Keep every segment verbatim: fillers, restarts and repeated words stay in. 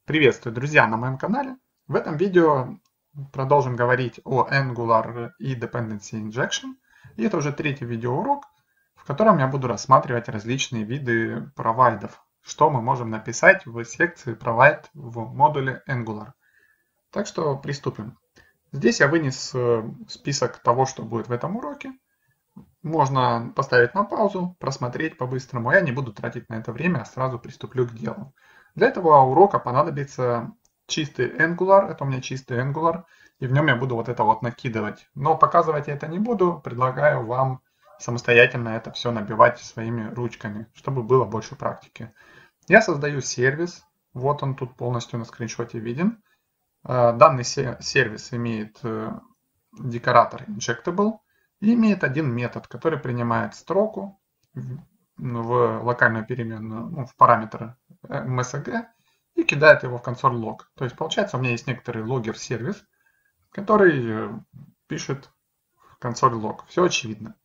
Приветствую, друзья, на моем канале. В этом видео продолжим говорить о Angular и Dependency Injection. И это уже третий видеоурок, в котором я буду рассматривать различные виды провайдов, что мы можем написать в секции Provide в модуле Angular. Так что приступим. Здесь я вынес список того, что будет в этом уроке. Можно поставить на паузу, просмотреть по-быстрому. Я не буду тратить на это время, а сразу приступлю к делу. Для этого урока понадобится чистый Angular. Это у меня чистый Angular. И в нем я буду вот это вот накидывать. Но показывать я это не буду. Предлагаю вам самостоятельно это все набивать своими ручками, чтобы было больше практики. Я создаю сервис. Вот он тут полностью на скриншоте виден. Данный сервис имеет декоратор Injectable. И имеет один метод, который принимает строку в локальную переменную, ну, в параметр эм эс джи и кидает его в консоль лог. То есть получается у меня есть некоторый логер-сервис, который пишет в консоль лог. Все очевидно.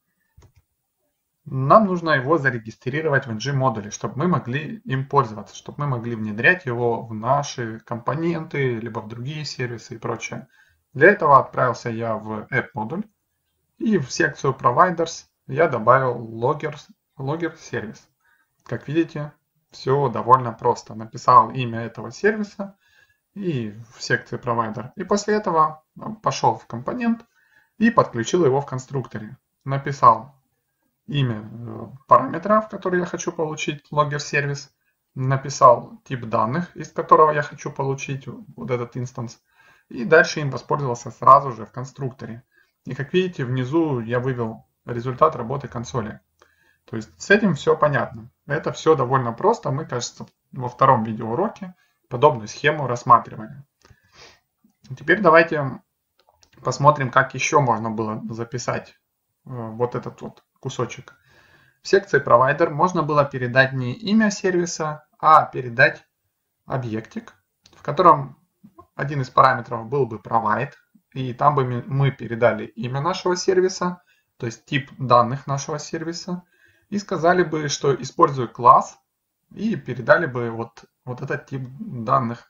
Нам нужно его зарегистрировать в эн джи-модуле, чтобы мы могли им пользоваться, чтобы мы могли внедрять его в наши компоненты, либо в другие сервисы и прочее. Для этого отправился я в app-модуль. И в секцию Providers я добавил Logger, Logger сервис. Как видите, все довольно просто. Написал имя этого сервиса и в секции Provider. И после этого пошел в компонент и подключил его в конструкторе. Написал имя параметра, в который я хочу получить Logger сервис. Написал тип данных, из которого я хочу получить вот этот инстанс. И дальше им воспользовался сразу же в конструкторе. И как видите, внизу я вывел результат работы консоли. То есть с этим все понятно. Это все довольно просто. Мы, кажется, во втором видеоуроке подобную схему рассматривали. Теперь давайте посмотрим, как еще можно было записать вот этот вот кусочек. В секции Provider можно было передать не имя сервиса, а передать объектик, в котором один из параметров был бы Provide. И там бы мы передали имя нашего сервиса, то есть тип данных нашего сервиса, и сказали бы, что использую класс, и передали бы вот, вот этот тип данных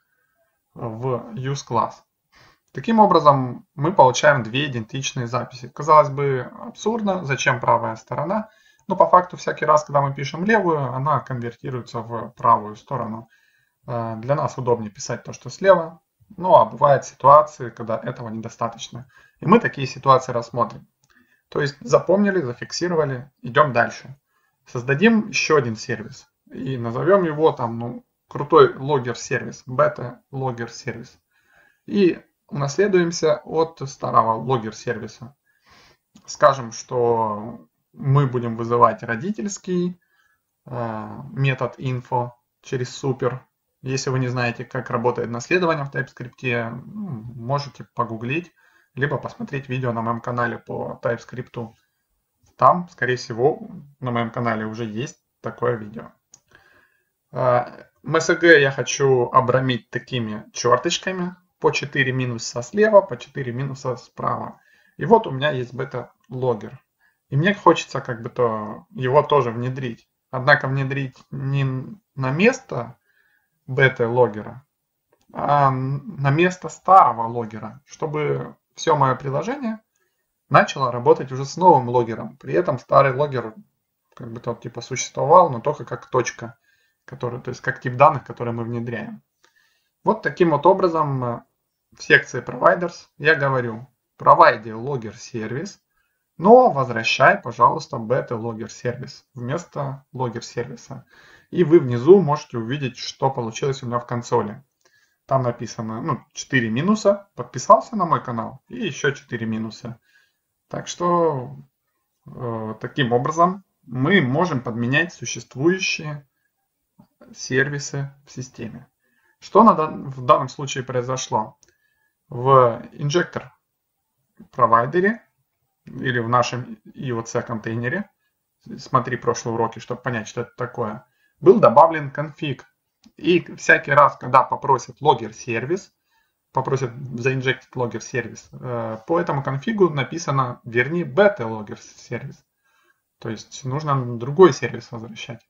в useClass. Таким образом, мы получаем две идентичные записи. Казалось бы, абсурдно, зачем правая сторона, но по факту всякий раз, когда мы пишем левую, она конвертируется в правую сторону. Для нас удобнее писать то, что слева. Ну, а бывают ситуации, когда этого недостаточно. И мы такие ситуации рассмотрим. То есть запомнили, зафиксировали, идем дальше. Создадим еще один сервис. И назовем его там, ну, крутой логер-сервис. Бета-логер-сервис. И унаследуемся от старого логер-сервиса. Скажем, что мы будем вызывать родительский э, метод info через супер. Если вы не знаете, как работает наследование в TypeScript, можете погуглить, либо посмотреть видео на моем канале по TypeScript. Там, скорее всего, на моем канале уже есть такое видео. эм эс джи я хочу обрамить такими черточками. По четыре минуса слева, по четыре минуса справа. И вот у меня есть бета-логер. И мне хочется как бы то его тоже внедрить. Однако внедрить не на место бета-логера, а на место старого логера, чтобы все мое приложение начало работать уже с новым логером. При этом старый логер как бы тот типа существовал, но только как точка, который, то есть как тип данных, который мы внедряем. Вот таким вот образом в секции Providers я говорю, provide logger сервис, но возвращай, пожалуйста, beta-logger сервис вместо логер сервиса. И вы внизу можете увидеть, что получилось у меня в консоли. Там написано ну, четыре минуса, подписался на мой канал, и еще четыре минуса. Так что э, таким образом мы можем подменять существующие сервисы в системе. Что на дан- в данном случае произошло? В инжектор провайдере или в нашем ай о си контейнере, смотри прошлые уроки, чтобы понять, что это такое, был добавлен конфиг. И всякий раз, когда попросят логер-сервис, попросят заинжектить логер-сервис, по этому конфигу написано верни бета-логер-сервис. То есть нужно другой сервис возвращать.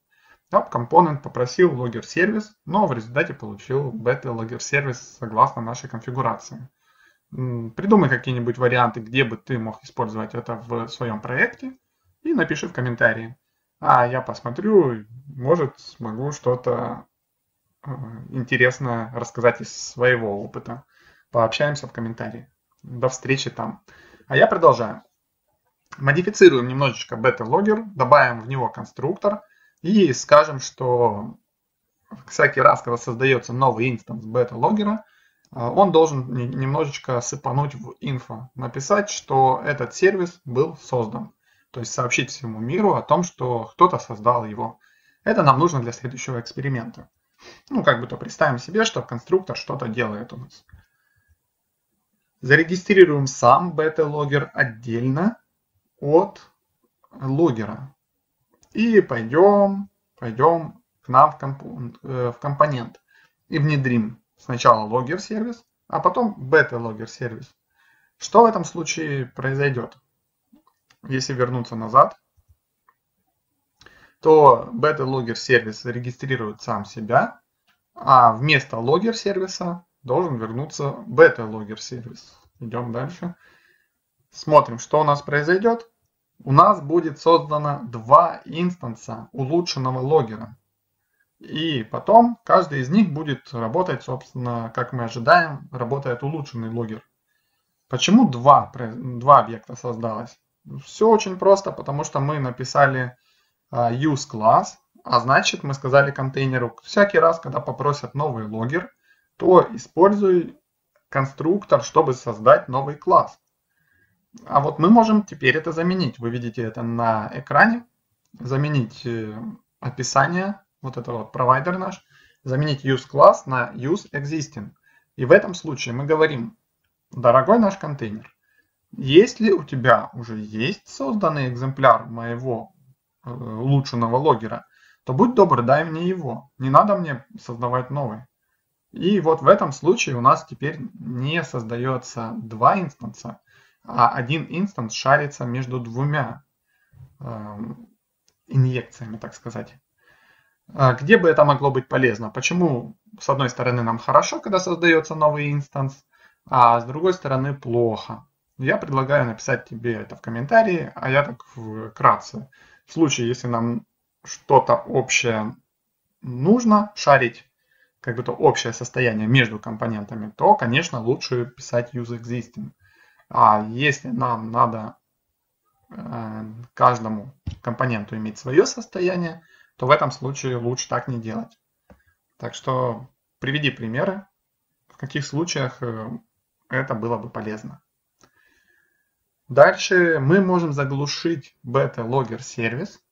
App Component попросил логер сервис, но в результате получил бета логер сервис согласно нашей конфигурации. Придумай какие-нибудь варианты, где бы ты мог использовать это в своем проекте, и напиши в комментарии. А я посмотрю, может, смогу что-то интересное рассказать из своего опыта. Пообщаемся в комментарии. До встречи там. А я продолжаю. Модифицируем немножечко бета-логер, добавим в него конструктор и скажем, что всякий раз, когда создается новый инстанс бета-логера, он должен немножечко сыпануть в инфо, написать, что этот сервис был создан. То есть сообщить всему миру о том, что кто-то создал его. Это нам нужно для следующего эксперимента. Ну, как бы то представим себе, что конструктор что-то делает у нас. Зарегистрируем сам бета-логер отдельно от логера. И пойдем, пойдем к нам в, комп в компонент. И внедрим сначала логер-сервис, а потом бета-логер-сервис. Что в этом случае произойдет? Если вернуться назад, то бета-логер-сервис регистрирует сам себя, а вместо логер-сервиса должен вернуться бета-логер-сервис. Идем дальше. Смотрим, что у нас произойдет. У нас будет создано два инстанса улучшенного логера. И потом каждый из них будет работать, собственно, как мы ожидаем, работает улучшенный логер. Почему два, два объекта создалось? Все очень просто, потому что мы написали use класс, а значит мы сказали контейнеру, всякий раз, когда попросят новый логер, то используй конструктор, чтобы создать новый класс. А вот мы можем теперь это заменить. Вы видите это на экране. Заменить описание, вот это вот провайдер наш, заменить useClass на useExisting. И в этом случае мы говорим, дорогой наш контейнер, если у тебя уже есть созданный экземпляр моего улучшенного логера, то будь добр, дай мне его. Не надо мне создавать новый. И вот в этом случае у нас теперь не создается два инстанса, а один инстанс шарится между двумя э, инъекциями, так сказать. Где бы это могло быть полезно? Почему, с одной стороны, нам хорошо, когда создается новый инстанс, а с другой стороны, плохо? Я предлагаю написать тебе это в комментарии, а я так вкратце. В случае, если нам что-то общее нужно шарить, как бы то общее состояние между компонентами, то, конечно, лучше писать useExisting. А если нам надо э, каждому компоненту иметь свое состояние, то в этом случае лучше так не делать. Так что приведи примеры, в каких случаях это было бы полезно. Дальше мы можем заглушить бета-логер сервис.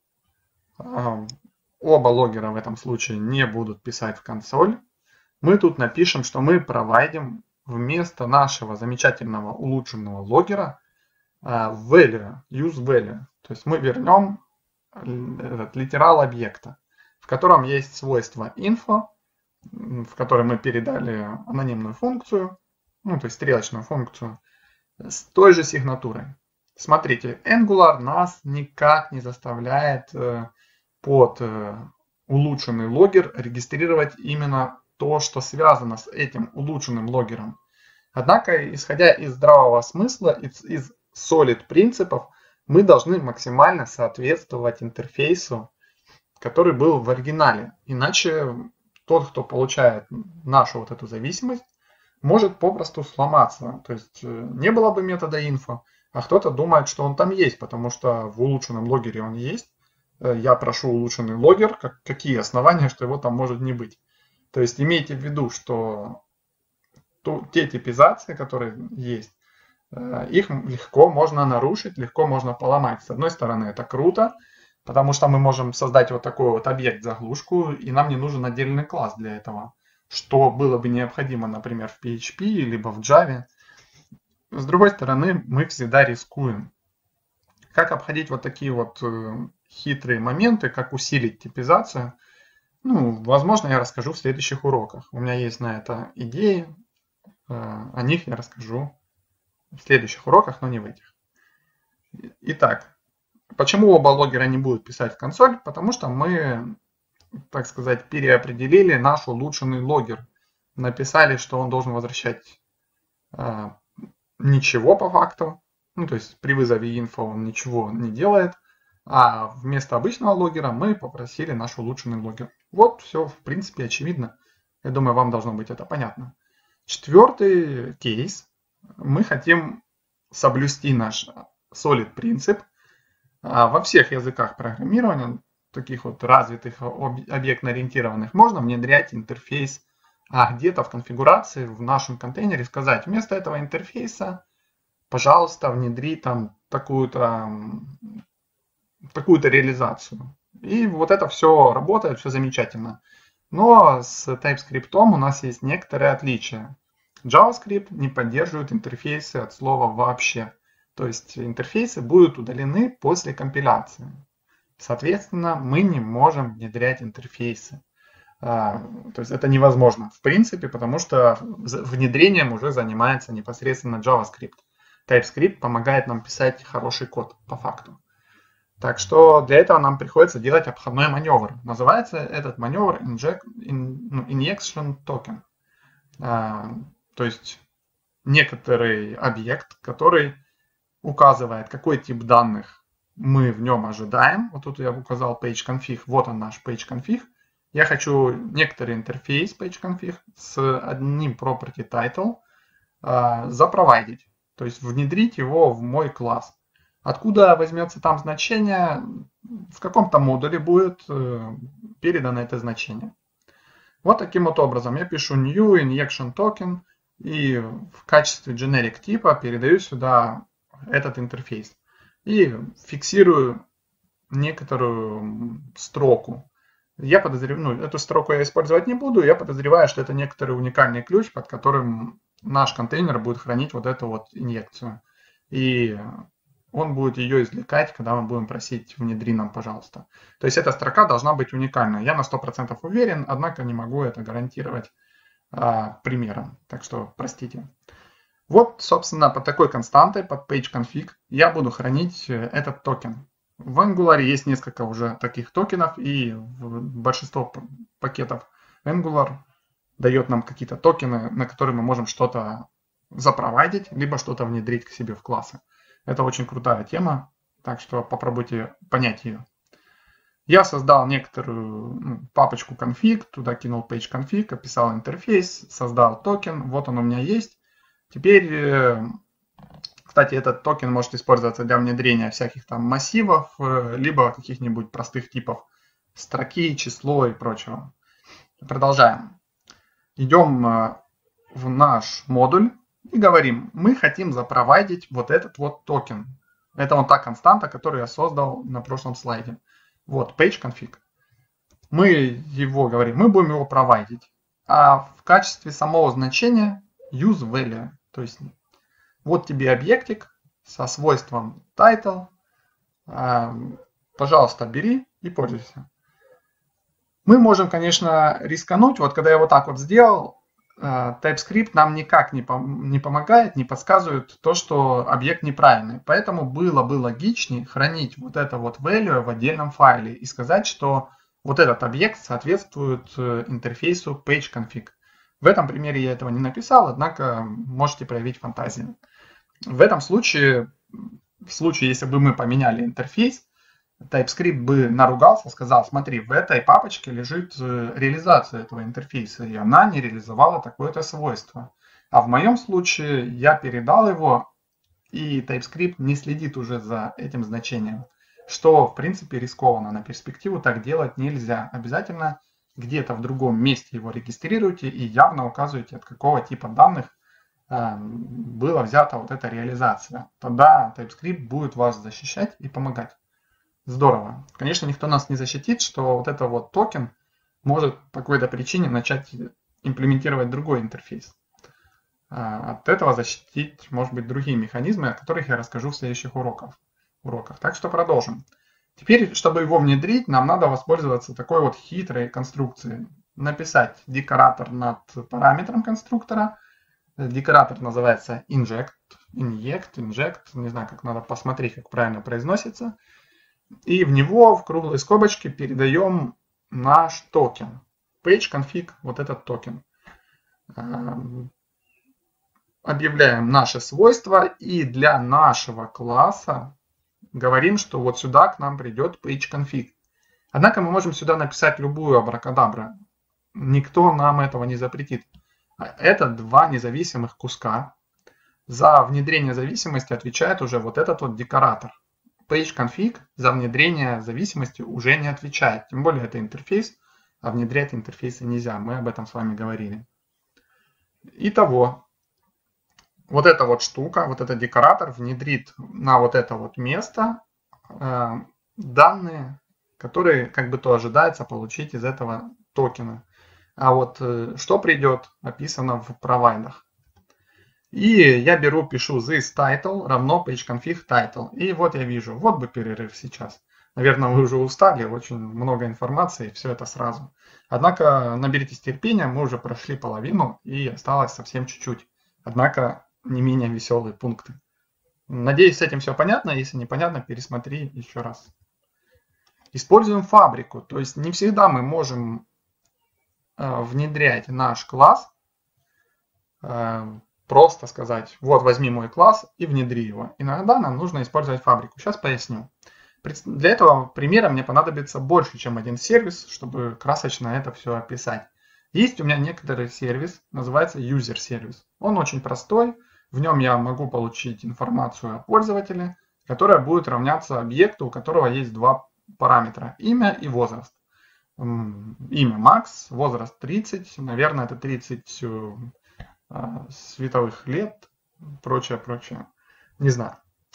Оба логера в этом случае не будут писать в консоль. Мы тут напишем, что мы провайдим вместо нашего замечательного улучшенного логера value, use value. То есть мы вернем этот литерал объекта, в котором есть свойство info, в котором мы передали анонимную функцию, ну то есть стрелочную функцию, с той же сигнатурой. Смотрите, Angular нас никак не заставляет под улучшенный логер регистрировать именно то, что связано с этим улучшенным логером. Однако, исходя из здравого смысла, из, из solid принципов, мы должны максимально соответствовать интерфейсу, который был в оригинале. Иначе тот, кто получает нашу вот эту зависимость, может попросту сломаться. То есть не было бы метода info, а кто-то думает, что он там есть, потому что в улучшенном логере он есть. Я прошу улучшенный логер, как, какие основания, что его там может не быть. То есть имейте в виду, что ту, те типизации, которые есть, их легко можно нарушить, легко можно поломать. С одной стороны, это круто, потому что мы можем создать вот такой вот объект-заглушку, и нам не нужен отдельный класс для этого, что было бы необходимо, например, в пи эйч пи, либо в Java. С другой стороны, мы всегда рискуем. Как обходить вот такие вот хитрые моменты, как усилить типизацию? Ну, возможно, я расскажу в следующих уроках. У меня есть на это идеи, о них я расскажу в следующих уроках, но не в этих. Итак, почему оба логера не будут писать в консоль? Потому что мы так сказать, переопределили наш улучшенный логер. Написали, что он должен возвращать э, ничего по факту. Ну, то есть при вызове info он ничего не делает. А вместо обычного логера мы попросили наш улучшенный логер. Вот все, в принципе, очевидно. Я думаю, вам должно быть это понятно. Четвертый кейс. Мы хотим соблюсти наш solid принцип. Во всех языках программирования, таких вот развитых, объектно-ориентированных, можно внедрять интерфейс, а где-то в конфигурации в нашем контейнере сказать, вместо этого интерфейса, пожалуйста, внедри там такую-то такую-то реализацию. И вот это все работает, все замечательно. Но с TypeScript у нас есть некоторые отличия. JavaScript не поддерживает интерфейсы от слова вообще. То есть интерфейсы будут удалены после компиляции. Соответственно, мы не можем внедрять интерфейсы. То есть это невозможно в принципе, потому что внедрением уже занимается непосредственно JavaScript. TypeScript помогает нам писать хороший код по факту. Так что для этого нам приходится делать обходной маневр. Называется этот маневр inject, in, injection token. А, то есть некоторый объект, который указывает, какой тип данных мы в нем ожидаем. Вот тут я указал pageConfig. Вот он наш pageConfig. Я хочу некоторый интерфейс pageConfig с одним property title а, запровайдить. То есть внедрить его в мой класс. Откуда возьмется там значение, в каком-то модуле будет э, передано это значение. Вот таким вот образом я пишу new injection token и в качестве generic типа передаю сюда этот интерфейс. И фиксирую некоторую строку. Я подозреваю, ну, эту строку я использовать не буду, я подозреваю, что это некоторый уникальный ключ, под которым наш контейнер будет хранить вот эту вот инъекцию. И он будет ее извлекать, когда мы будем просить внедри нам, пожалуйста. То есть эта строка должна быть уникальной. Я на сто процентов уверен, однако не могу это гарантировать а, примером. Так что простите. Вот, собственно, под такой константой, под pageConfig, я буду хранить этот токен. В Angular есть несколько уже таких токенов, и большинство пакетов Angular дает нам какие-то токены, на которые мы можем что-то запровадить, либо что-то внедрить к себе в классы. Это очень крутая тема, так что попробуйте понять ее. Я создал некоторую ну, папочку config, туда кинул pageConfig, описал интерфейс, создал токен, вот он у меня есть. Теперь, кстати, этот токен может использоваться для внедрения всяких там массивов, либо каких-нибудь простых типов строки, число и прочего. Продолжаем. Идем в наш модуль. И говорим, мы хотим запровадить вот этот вот токен. Это вот та константа, которую я создал на прошлом слайде. Вот, pageConfig. Мы его говорим, мы будем его провайдить. А в качестве самого значения useValue. То есть вот тебе объектик со свойством title. Пожалуйста, бери и пользуйся. Мы можем, конечно, рискануть. Вот когда я вот так вот сделал, TypeScript нам никак не, пом не помогает, не подсказывает то, что объект неправильный. Поэтому было бы логичнее хранить вот это вот value в отдельном файле и сказать, что вот этот объект соответствует интерфейсу pageConfig. В этом примере я этого не написал, однако можете проявить фантазию. В этом случае, в случае, если бы мы поменяли интерфейс, TypeScript бы наругался, сказал, смотри, в этой папочке лежит реализация этого интерфейса, и она не реализовала такое-то свойство. А в моем случае я передал его, и TypeScript не следит уже за этим значением, что в принципе рискованно. На перспективу так делать нельзя. Обязательно где-то в другом месте его регистрируйте и явно указывайте, от какого типа данных э, была взята вот эта реализация. Тогда TypeScript будет вас защищать и помогать. Здорово. Конечно, никто нас не защитит, что вот это вот токен может по какой-то причине начать имплементировать другой интерфейс. От этого защитить, может быть, другие механизмы, о которых я расскажу в следующих уроках. уроках. Так что продолжим. Теперь, чтобы его внедрить, нам надо воспользоваться такой вот хитрой конструкцией. Написать декоратор над параметром конструктора. Декоратор называется inject, inject, inject. Не знаю, как надо посмотреть, как правильно произносится. И в него, в круглой скобочке, передаем наш токен. PageConfig, вот этот токен. Объявляем наши свойства и для нашего класса говорим, что вот сюда к нам придет PageConfig. Однако мы можем сюда написать любую абракадабру. Никто нам этого не запретит. Это два независимых куска. За внедрение зависимости отвечает уже вот этот вот декоратор. PageConfig за внедрение зависимости уже не отвечает. Тем более это интерфейс, а внедрять интерфейсы нельзя. Мы об этом с вами говорили. Итого, вот эта вот штука, вот этот декоратор внедрит на вот это вот место э, данные, которые как бы то ожидается получить из этого токена. А вот э, что придет, описано в провайдах. И я беру, пишу this title равно PageConfig title. И вот я вижу, вот бы перерыв сейчас. Наверное, вы уже устали, очень много информации, все это сразу. Однако наберитесь терпения, мы уже прошли половину и осталось совсем чуть-чуть. Однако не менее веселые пункты. Надеюсь, с этим все понятно. Если непонятно, пересмотри еще раз. Используем фабрику. То есть не всегда мы можем э, внедрять наш класс. Э, просто сказать, вот возьми мой класс и внедри его. Иногда нам нужно использовать фабрику. Сейчас поясню. Для этого примера мне понадобится больше, чем один сервис, чтобы красочно это все описать. Есть у меня некоторый сервис, называется User сервис. Он очень простой. В нем я могу получить информацию о пользователе, которая будет равняться объекту, у которого есть два параметра. Имя и возраст. Имя Макс, возраст тридцать. Наверное, это тридцать световых лет. Прочее, прочее. Не знаю.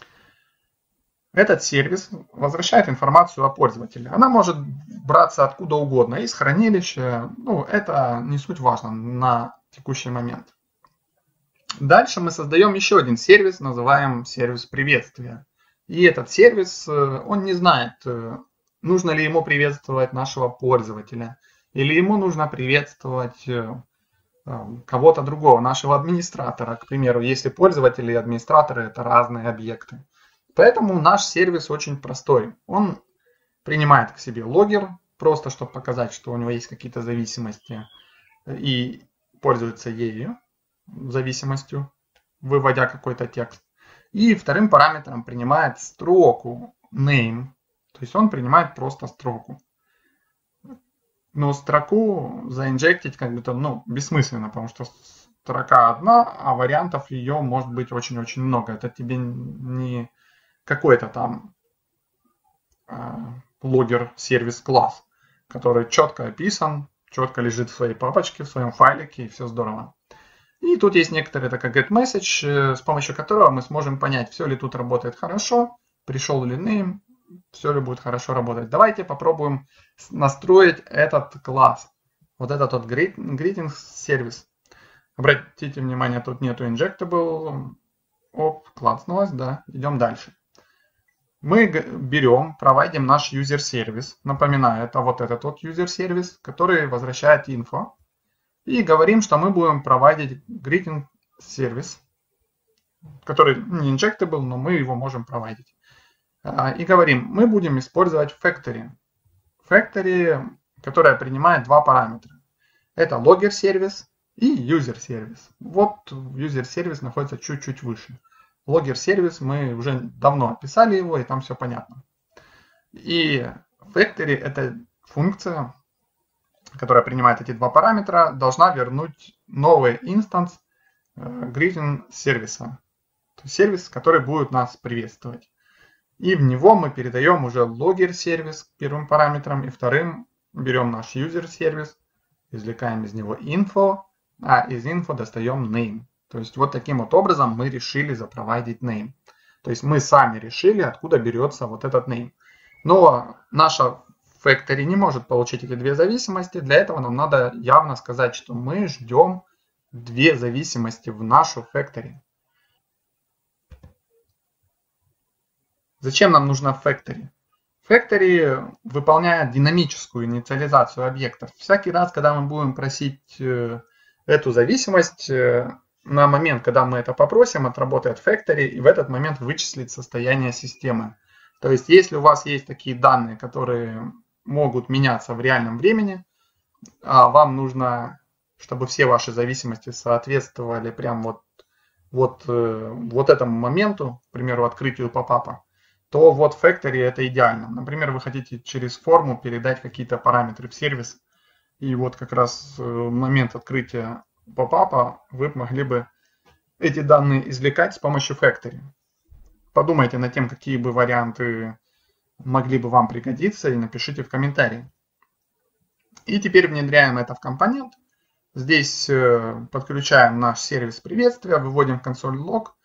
Этот сервис возвращает информацию о пользователе. Она может браться откуда угодно, из хранилища. Ну, это не суть важно на текущий момент. Дальше мы создаем еще один сервис, называем сервис приветствия. И этот сервис, он не знает, нужно ли ему приветствовать нашего пользователя, или ему нужно приветствовать кого-то другого, нашего администратора. К примеру, если пользователи и администраторы – это разные объекты. Поэтому наш сервис очень простой. Он принимает к себе логер, просто чтобы показать, что у него есть какие-то зависимости, и пользуется ею, зависимостью, выводя какой-то текст. И вторым параметром принимает строку name, то есть он принимает просто строку. Но строку заинжектить как бы то, ну, бессмысленно, потому что строка одна, а вариантов ее может быть очень-очень много. Это тебе не какой-то там э, логер-сервис-класс, который четко описан, четко лежит в своей папочке, в своем файлике, и все здорово. И тут есть некоторый такой getMessage, с помощью которого мы сможем понять, все ли тут работает хорошо, пришел ли name, все ли будет хорошо работать. Давайте попробуем настроить этот класс. Вот этот вот greetings сервис. Обратите внимание, тут нету injectable. Оп, класснулось, да. Идем дальше. Мы берем, проводим наш user сервис. Напоминаю, это вот этот вот user сервис, который возвращает инфо. И говорим, что мы будем проводить greeting сервис, который не injectable, но мы его можем проводить. И говорим, мы будем использовать factory. Factory, которая принимает два параметра. Это logger сервис и user сервис. Вот user сервис находится чуть-чуть выше. Logger сервис мы уже давно описали его, и там все понятно. И factory — это функция, которая принимает эти два параметра, должна вернуть новый инстанс greeting сервиса. То есть сервис, который будет нас приветствовать. И в него мы передаем уже logger сервис первым параметром, и вторым берем наш user сервис, извлекаем из него info, а из info достаем name. То есть вот таким вот образом мы решили запроводить name. То есть мы сами решили, откуда берется вот этот name. Но наша factory не может получить эти две зависимости. Для этого нам надо явно сказать, что мы ждем две зависимости в нашу factory. Зачем нам нужна factory? Factory выполняет динамическую инициализацию объектов. Всякий раз, когда мы будем просить эту зависимость, на момент, когда мы это попросим, отработает factory и в этот момент вычислит состояние системы. То есть, если у вас есть такие данные, которые могут меняться в реальном времени, а вам нужно, чтобы все ваши зависимости соответствовали прям вот, вот, вот этому моменту, к примеру, открытию попапа, то вот в Factory это идеально. Например, вы хотите через форму передать какие-то параметры в сервис, и вот как раз в момент открытия попапа вы могли бы эти данные извлекать с помощью Factory. Подумайте над тем, какие бы варианты могли бы вам пригодиться, и напишите в комментарии. И теперь внедряем это в компонент. Здесь подключаем наш сервис приветствия, выводим в консоль лог,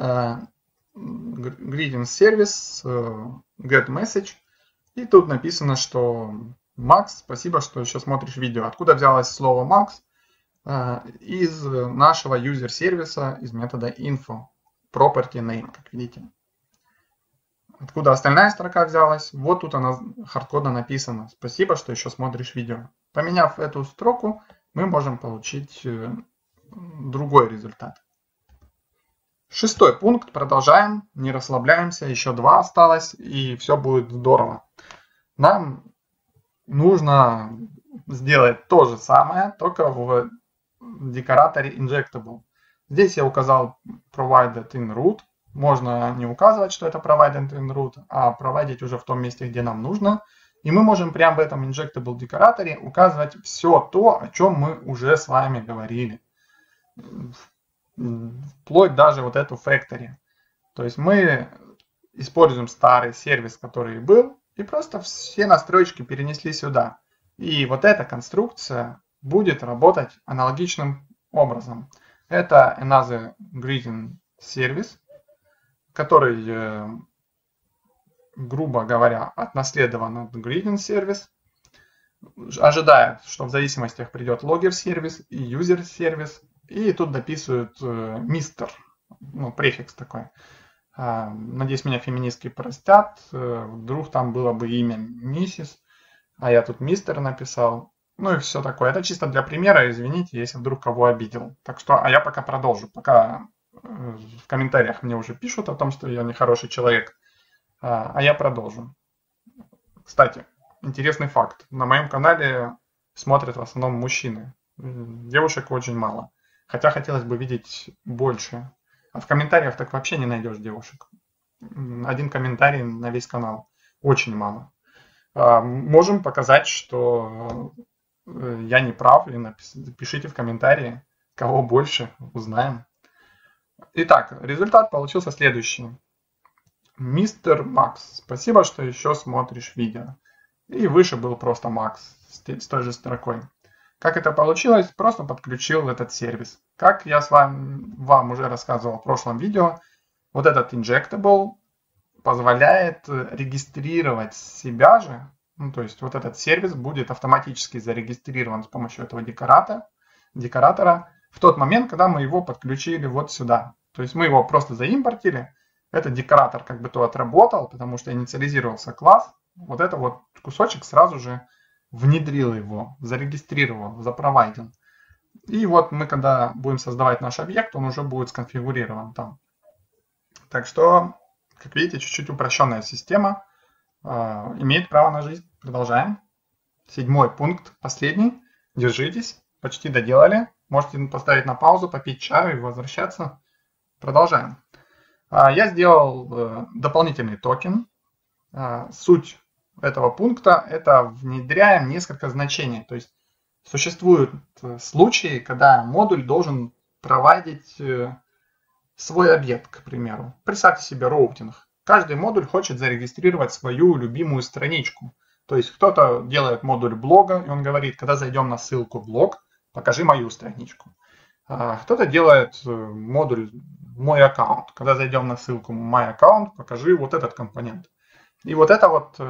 greeting service, get message. И тут написано, что Макс, спасибо, что еще смотришь видео. Откуда взялось слово Макс? Из нашего юзер-сервиса, из метода info, property name, как видите. Откуда остальная строка взялась? Вот тут она хардкодно написана. Спасибо, что еще смотришь видео. Поменяв эту строку, мы можем получить другой результат. Шестой пункт. Продолжаем. Не расслабляемся. Еще два осталось. И все будет здорово. Нам нужно сделать то же самое, только в декораторе injectable. Здесь я указал provided in root. Можно не указывать, что это provided in root, а проводить уже в том месте, где нам нужно. И мы можем прямо в этом injectable декораторе указывать все то, о чем мы уже с вами говорили. Вплоть даже вот эту factory. То есть мы используем старый сервис, который был, и просто все настройки перенесли сюда. И вот эта конструкция будет работать аналогичным образом. Это another greeting service, который, грубо говоря, отнаследован от greeting сервис, ожидает, что в зависимостях придет logger сервис и user сервис, и тут дописывают мистер, ну, префикс такой. Надеюсь, меня феминистки простят, вдруг там было бы имя миссис, а я тут мистер написал. Ну и все такое. Это чисто для примера, извините, если вдруг кого обидел. Так что, а я пока продолжу, пока в комментариях мне уже пишут о том, что я нехороший человек, а я продолжу. Кстати, интересный факт. На моем канале смотрят в основном мужчины. Девушек очень мало. Хотя хотелось бы видеть больше. А в комментариях так вообще не найдешь девушек. Один комментарий на весь канал. Очень мало. Можем показать, что я не прав. И напишите в комментарии, кого больше, узнаем. Итак, результат получился следующий. Мистер Макс, спасибо, что еще смотришь видео. И выше был просто Макс с той же строкой. Как это получилось? Просто подключил этот сервис. Как я с вами вам уже рассказывал в прошлом видео, вот этот injectable позволяет регистрировать себя же. Ну, то есть вот этот сервис будет автоматически зарегистрирован с помощью этого декоратора, декоратора в тот момент, когда мы его подключили вот сюда. То есть мы его просто заимпортили. Этот декоратор как бы то отработал, потому что инициализировался класс. Вот это вот кусочек сразу же внедрил его, зарегистрировал, запровайдил. И вот мы, когда будем создавать наш объект, он уже будет сконфигурирован там. Так что, как видите, чуть-чуть упрощенная система э, имеет право на жизнь. Продолжаем. Седьмой пункт, последний. Держитесь, почти доделали. Можете поставить на паузу, попить чаю и возвращаться. Продолжаем. Э, я сделал э, дополнительный токен. Э, суть этого пункта — это внедряем несколько значений. То есть существуют случаи, когда модуль должен проводить свой объект, к примеру. Представьте себе роутинг. Каждый модуль хочет зарегистрировать свою любимую страничку. То есть кто-то делает модуль блога, и он говорит, когда зайдем на ссылку блог, покажи мою страничку. Кто-то делает модуль мой аккаунт. Когда зайдем на ссылку my аккаунт, покажи вот этот компонент. И вот это вот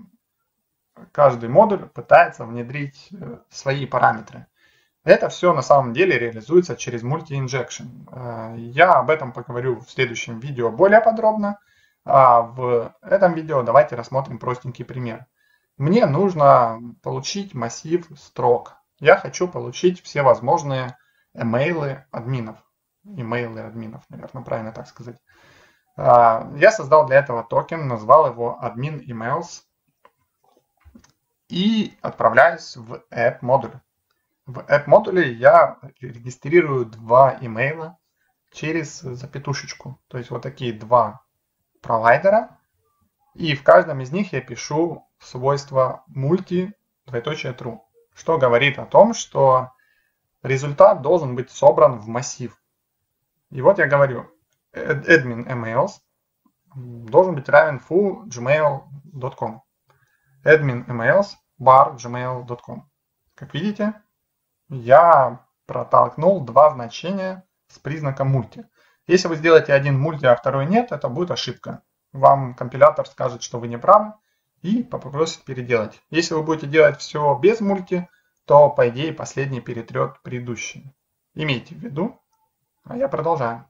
каждый модуль пытается внедрить свои параметры. Это все на самом деле реализуется через multi-injection. Я об этом поговорю в следующем видео более подробно. А в этом видео давайте рассмотрим простенький пример. Мне нужно получить массив строк. Я хочу получить все возможные имейлы админов. Имейлы админов, наверное, правильно так сказать. Я создал для этого токен, назвал его admin emails. и отправляюсь в App модуль. В App модуле я регистрирую два имейла через запятушечку. То есть вот такие два провайдера. И в каждом из них я пишу свойство multi двоеточие true, что говорит о том, что результат должен быть собран в массив. И вот я говорю, admin emails должен быть равен foo gmail точка com. admin emails bar gmail точка com. Как видите, я протолкнул два значения с признаком multi. Если вы сделаете один multi, а второй нет, это будет ошибка. Вам компилятор скажет, что вы не правы, и попросит переделать. Если вы будете делать все без multi, то, по идее, последний перетрет предыдущий. Имейте в виду. А я продолжаю.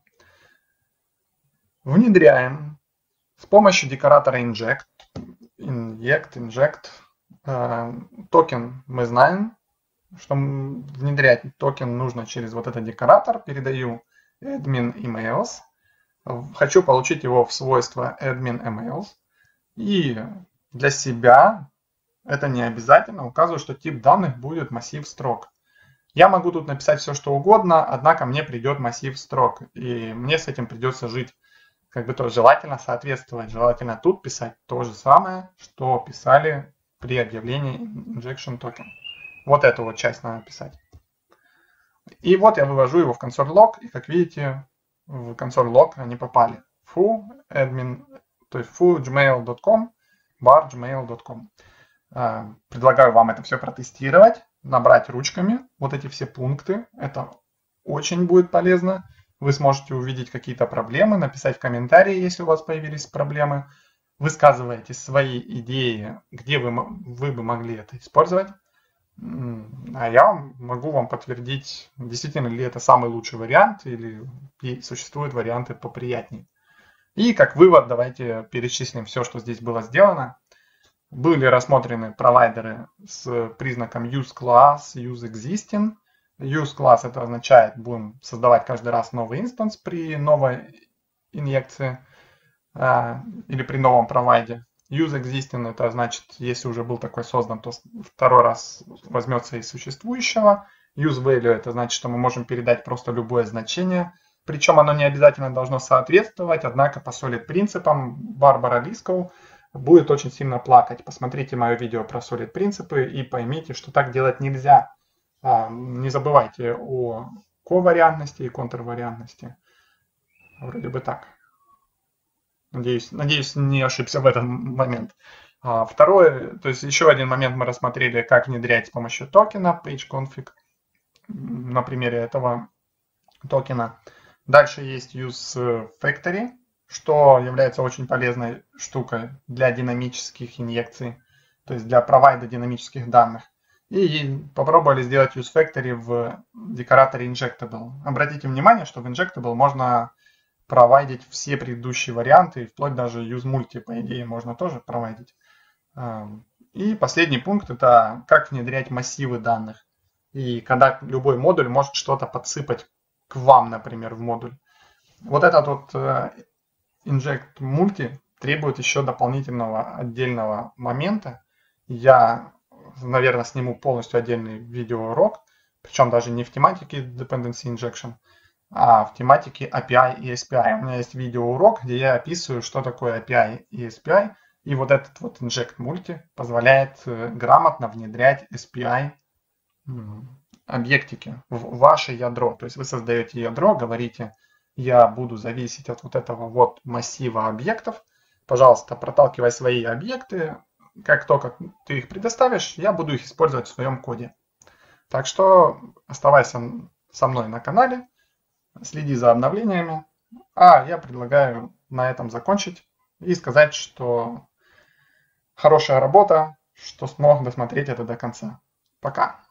Внедряем с помощью декоратора inject, inject, inject. Э, токен мы знаем, что внедрять токен нужно через вот этот декоратор. Передаю admin emails. Хочу получить его в свойство admin emails. И для себя, это не обязательно, указываю, что тип данных будет массив строк. Я могу тут написать все, что угодно, однако мне придет массив строк. И мне с этим придется жить. Как бы то желательно соответствовать. Желательно тут писать то же самое, что писали при объявлении injection token. Вот эту вот часть надо писать. И вот я вывожу его в console.log, и как видите, в console.log они попали. foo admin, то есть foo gmail точка com, bar gmail точка com. Предлагаю вам это все протестировать, набрать ручками вот эти все пункты. Это очень будет полезно. Вы сможете увидеть какие-то проблемы, написать в комментарии, если у вас появились проблемы. Высказывайте свои идеи, где вы, вы бы могли это использовать. А я могу вам подтвердить, действительно ли это самый лучший вариант, или существуют варианты поприятнее. И как вывод давайте перечислим все, что здесь было сделано. Были рассмотрены провайдеры с признаком useClass, useExisting. useClass это означает, будем создавать каждый раз новый инстанс при новой инъекции а, или при новом провайде. useExisting это значит, если уже был такой создан, то второй раз возьмется из существующего. useValue это значит, что мы можем передать просто любое значение. Причем оно не обязательно должно соответствовать, однако по solid принципам Барбара Лискоу будет очень сильно плакать. Посмотрите мое видео про solid принципы и поймите, что так делать нельзя. Не забывайте о ковариантности и контрвариантности. Вроде бы так. Надеюсь, надеюсь, не ошибся в этот момент. Второе, то есть еще один момент мы рассмотрели, как внедрять с помощью токена pageConfig на примере этого токена. Дальше есть useFactory, что является очень полезной штукой для динамических инъекций, то есть для провайда динамических данных. И попробовали сделать useFactory в декораторе Injectable. Обратите внимание, что в Injectable можно провайдить все предыдущие варианты, вплоть даже useMulti, по идее, можно тоже провайдить. И последний пункт – это как внедрять массивы данных. И когда любой модуль может что-то подсыпать к вам, например, в модуль. Вот этот вот inject_multi требует еще дополнительного отдельного момента. Я, наверное, сниму полностью отдельный видеоурок, причем даже не в тематике Dependency Injection, а в тематике эй пи ай и эс пи ай. У меня есть видеоурок, где я описываю, что такое эй пи ай и эс пи ай. И вот этот вот inject_multi позволяет грамотно внедрять эс пи ай объектики в ваше ядро. То есть вы создаете ядро, говорите, я буду зависеть от вот этого вот массива объектов. Пожалуйста, проталкивай свои объекты. Как только ты их предоставишь, я буду их использовать в своем коде. Так что оставайся со мной на канале, следи за обновлениями. А я предлагаю на этом закончить и сказать, что хорошая работа, что смог досмотреть это до конца. Пока!